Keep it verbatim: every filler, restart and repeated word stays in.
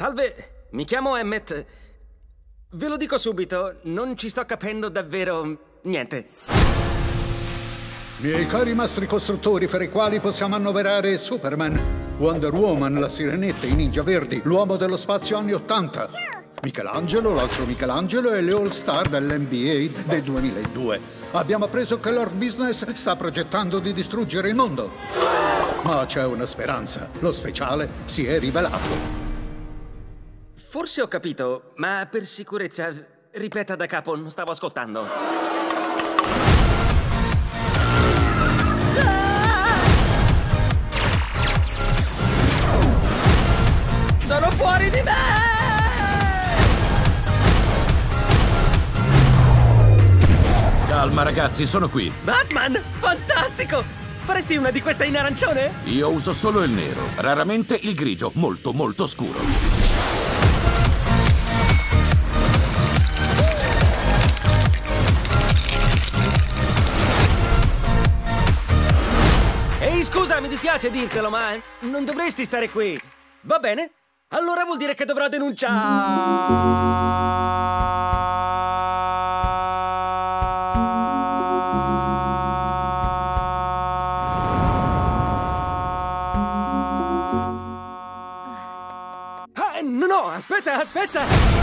Salve, mi chiamo Emmet. Ve lo dico subito, non ci sto capendo davvero niente. Miei cari mastri costruttori, fra i quali possiamo annoverare Superman, Wonder Woman, la Sirenetta, i Ninja Verdi, l'uomo dello spazio anni ottanta, Michelangelo, l'altro Michelangelo e le All-Star dell'N B A del duemiladue. Abbiamo appreso che Lord Business sta progettando di distruggere il mondo. Ma c'è una speranza. Lo speciale si è rivelato. Forse ho capito, ma per sicurezza ripeta da capo, non stavo ascoltando. Sono fuori di me! Calma ragazzi, sono qui. Batman! Fantastico! Faresti una di queste in arancione? Io uso solo il nero, raramente il grigio, molto molto scuro. Ehi, scusa, mi dispiace dirtelo, ma non dovresti stare qui. Va bene? Allora vuol dire che dovrò denunciare. Ah, no, no, aspetta, aspetta!